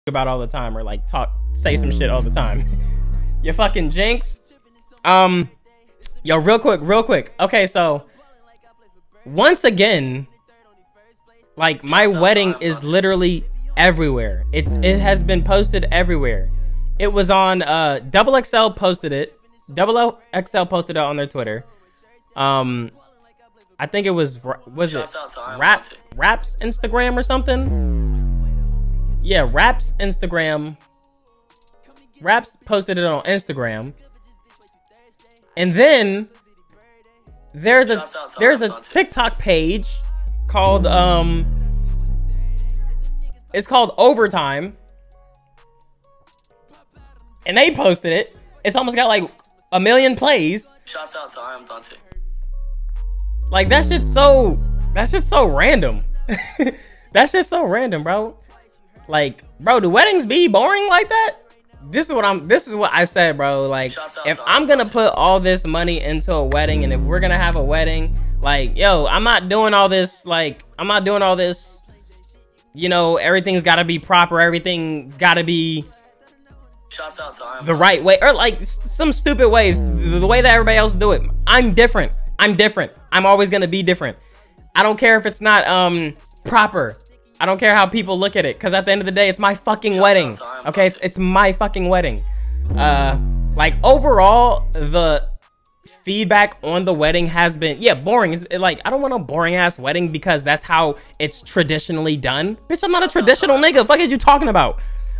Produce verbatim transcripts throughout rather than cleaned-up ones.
about all the time, or like talk, say some shit all the time. You fucking jinx. Um, yo, real quick, real quick. Okay, so once again, like my wedding is literally everywhere. It's it has been posted everywhere. It was on uh Double X L posted it. Double X L posted it on their Twitter. Um, I think it was was it Rap Rap's Instagram or something. Yeah, Rap's Instagram. Raps posted it on Instagram. And then there's a there's a TikTok page called um it's called Overtime. And they posted it. It's almost got like a million plays. Shouts out to I am Dante. Like that shit's so that shit's so random. That shit's so random, bro. Like, bro, do weddings be boring like that? This is what I'm this is what I said, bro. Like, if I'm gonna put all this money into a wedding, and if we're gonna have a wedding, like, yo, I'm not doing all this, like, I'm not doing all this, you know, everything's gotta be proper, everything's gotta be the right way, or like some stupid ways, the way that everybody else do it. I'm different. I'm different. I'm always gonna be different. I don't care if it's not um proper. I don't care how people look at it, because at the end of the day, it's my fucking wedding. Okay, it's, it's my fucking wedding. Uh, like, overall, the feedback on the wedding has been, yeah, boring. It's, it, like, I don't want a boring-ass wedding because that's how it's traditionally done. Bitch, I'm not a traditional nigga. What the fuck are you talking about?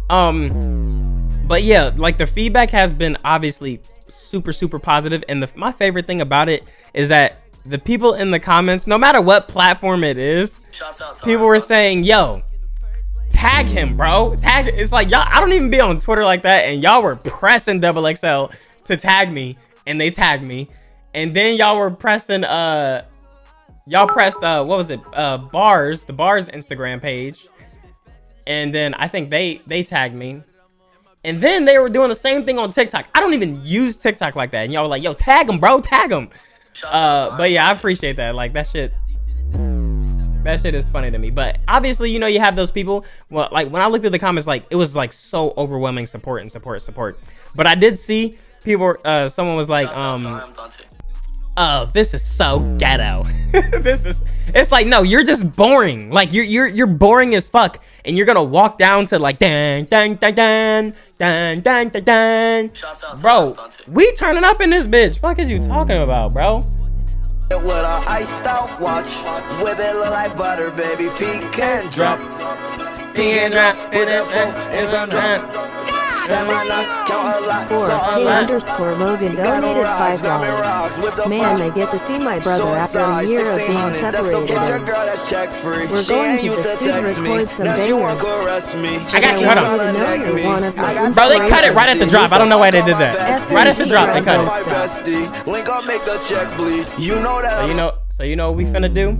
Um, but yeah, like, the feedback has been obviously super, super positive. And the, my favorite thing about it is that the people in the comments, no matter what platform it is, people were saying, yo, tag him, bro. Tag. It's like, y'all, I don't even be on Twitter like that, and y'all were pressing Double X L to tag me, and they tagged me. And then y'all were pressing, uh, y'all pressed, uh, what was it? Uh, Bars, the Bars Instagram page. And then I think they, they tagged me. And then they were doing the same thing on TikTok. I don't even use TikTok like that. And y'all were like, yo, tag him, bro, tag him. Uh, but yeah, I appreciate that. Like, that shit, that shit is funny to me. But obviously, you know, you have those people. Well, like, when I looked at the comments, like, it was like so overwhelming support and support, support. But I did see people, uh, someone was like, um, oh, this is so ghetto. This is, it's like, no, you're just boring. Like, you're, you're, you're boring as fuck. And you're gonna walk down to like, dun, dun, dun, dun, dun, dun, dun, dun. Bro, we turning up in this bitch. Fuck is you talking about, bro? With a iced out watch, with it look like butter, baby. Pecan drop, pecan drop, put that phone is on drop. Step my nuts, count a lot, Or so K underscore Logan donated five dollars. Man, I get to see my brother after a year of being separated. We're going to the studio record some bangers. I got you, hold on. Know you're one of my Bro, they cut it right at the drop. I don't know why they did that. Right at the drop, they cut it. So you know, so you know what we finna do?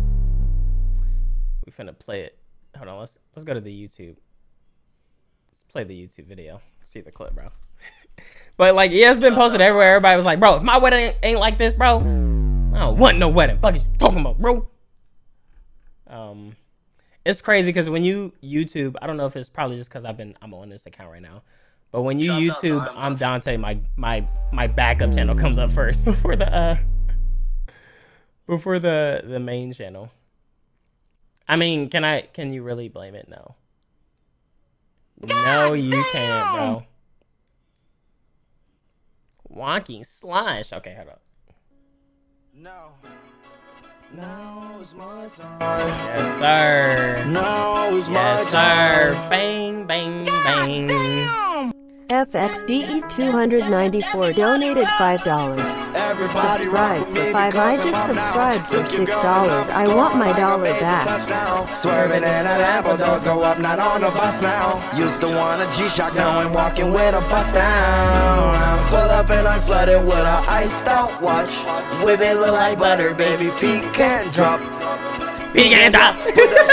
We finna play it. Hold on, let's let's go to the YouTube. Play the YouTube video. See the clip, bro. But like, yeah, it's been posted everywhere. Everybody was like, bro, if my wedding ain't like this, bro, I don't want no wedding. Fuck is you talking about, bro? Um, it's crazy because when you YouTube, I don't know if it's probably just because I've been I'm on this account right now, but when you YouTube, I'm Dante. My my my backup channel comes up first before the uh before the the main channel. I mean, can I can you really blame it? No. No, you can't, bro. Wonky slush. Okay, hold up. No. No, it's my time. Yes, sir. No, it's my Yes, time. sir. Bang, bang, bang. F X D E two ninety-four donated five dollars. Subscribe for five. I just subscribed for six dollars. I want my dollar back. Swerving and an apple doors go up, not on a bus now. Used to want a G-Shock, now I'm walking with a bust down. Pull up and I'm flooded with a iced out watch. Whip it look like butter, baby. Pecan drop. Pecan drop.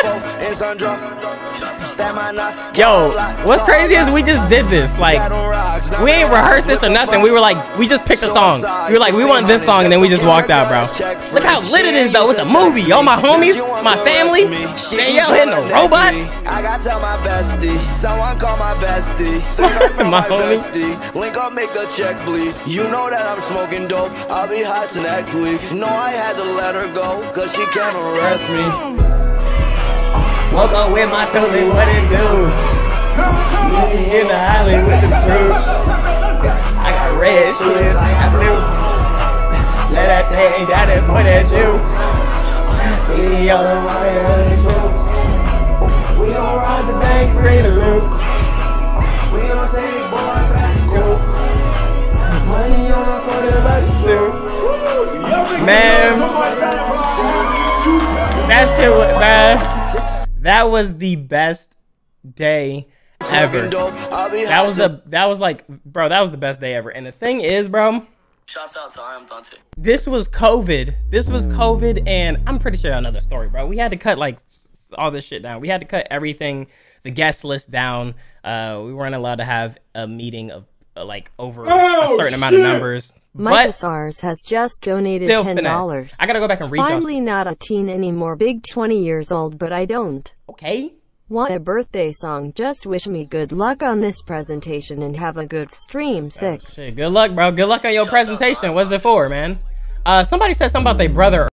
Yo, what's crazy is we just did this. Like, We ain't rehearsed this or nothing. We were like, we just picked a song. We were like, we want this song, and then we just walked out, bro. Look how lit it is, though. It's a movie. All my homies, my family. Danielle hitting a robot. I gotta tell my bestie. Someone call my bestie. My homie. Link up, make the check bleed. You know that I'm smoking dope. I'll be hot till next week. No, I had to let her go, cause she can't arrest me. Woke up with my totally what it do. In the alley with the truth. I got red shoes, I got blue. Let that thing down and point at you. We don't ride the bank, free to loot. We don't take boy back to school. Money on the front of the suit. Man, that shit was, man, that was the best day ever. That was a, that was like, bro, that was the best day ever. And the thing is, bro, shouts out to I Am Dante. This was COVID. This was COVID, and I'm pretty sure another story, bro. We had to cut like all this shit down. We had to cut everything, the guest list down. Uh, we weren't allowed to have a meeting of uh, like over oh, a certain amount of numbers. Micah Sars has just donated ten dollars. I gotta go back and read. Finally not a teen anymore. Big twenty years old, but I don't. Okay. Want a birthday song? Just wish me good luck on this presentation and have a good stream. Six. Good luck, bro. Good luck on your presentation. What's it for, man? Uh, somebody said something about their brother.